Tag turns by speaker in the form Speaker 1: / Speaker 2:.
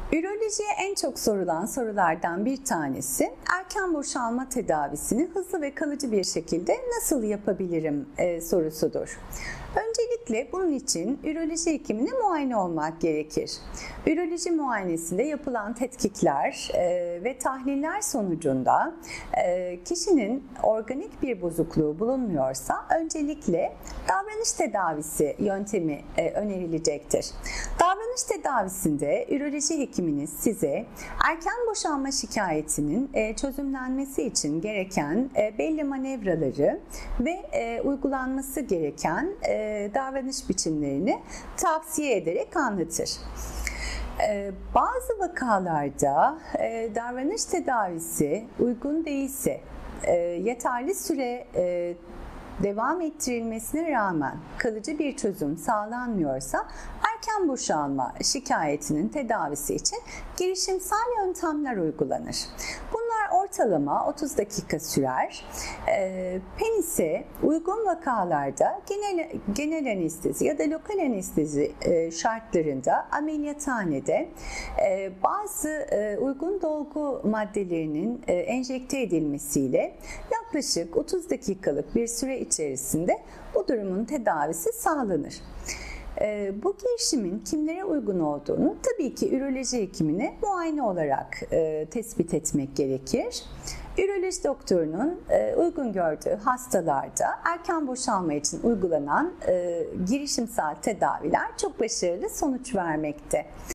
Speaker 1: Ürolojiye en çok sorulan sorulardan bir tanesi, erken boşalma tedavisini hızlı ve kalıcı bir şekilde nasıl yapabilirim sorusudur. Öncelikle bunun için üroloji hekimine muayene olmak gerekir. Üroloji muayenesinde yapılan tetkikler ve tahliller sonucunda kişinin organik bir bozukluğu bulunmuyorsa öncelikle davranış tedavisi yöntemi önerilecektir. Davranış tedavisinde üroloji hekiminiz size erken boşalma şikayetinin çözümlenmesi için gereken belli manevraları ve uygulanması gereken davranış biçimlerini tavsiye ederek anlatır. Bazı vakalarda davranış tedavisi uygun değilse, yeterli süre devam ettirilmesine rağmen kalıcı bir çözüm sağlanmıyorsa erken boşalma şikayetinin tedavisi için girişimsel yöntemler uygulanır. Bunlar ortalama 30 dakika sürer. Penise uygun vakalarda genel anestezi ya da lokal anestezi şartlarında ameliyathanede bazı uygun dolgu maddelerinin enjekte edilmesiyle yaklaşık 30 dakikalık bir süre içerisinde bu durumun tedavisi sağlanır. Bu girişimin kimlere uygun olduğunu tabii ki üroloji hekimine muayene olarak tespit etmek gerekir. Üroloji doktorunun uygun gördüğü hastalarda erken boşalma için uygulanan girişimsel tedaviler çok başarılı sonuç vermekte.